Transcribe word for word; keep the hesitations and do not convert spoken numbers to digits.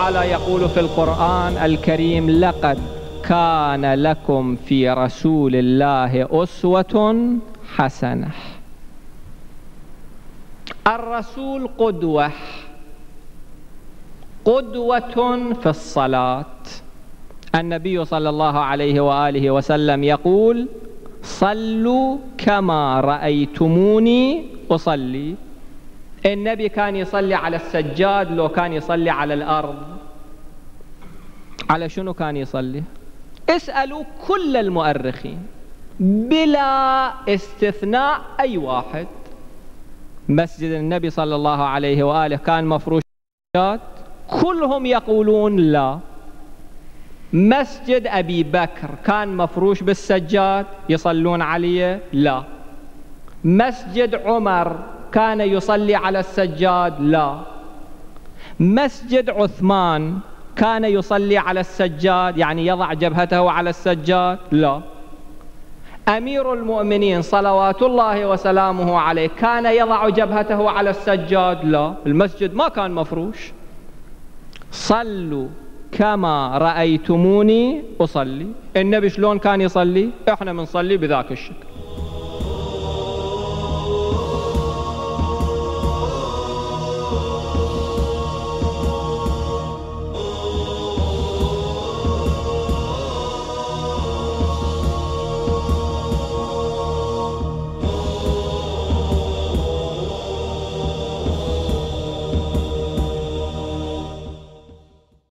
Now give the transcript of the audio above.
تعالى يقول في القرآن الكريم: لقد كان لكم في رسول الله أسوة حسنة. الرسول قدوة، قدوة في الصلاة. النبي صلى الله عليه وآله وسلم يقول: صلوا كما رأيتموني أصلي. النبي كان يصلي على السجاد لو كان يصلي على الأرض. على شنو كان يصلي؟ اسألوا كل المؤرخين بلا استثناء أي واحد. مسجد النبي صلى الله عليه وآله كان مفروش بالسجاد؟ كلهم يقولون لا. مسجد أبي بكر كان مفروش بالسجاد يصلون عليه؟ لا. مسجد عمر كان يصلي على السجاد؟ لا. مسجد عثمان كان يصلي على السجاد يعني يضع جبهته على السجاد؟ لا. أمير المؤمنين صلوات الله وسلامه عليه كان يضع جبهته على السجاد؟ لا. المسجد ما كان مفروش. صلوا كما رأيتموني أصلي. النبي شلون كان يصلي؟ احنا بنصلي بذاك الشكل.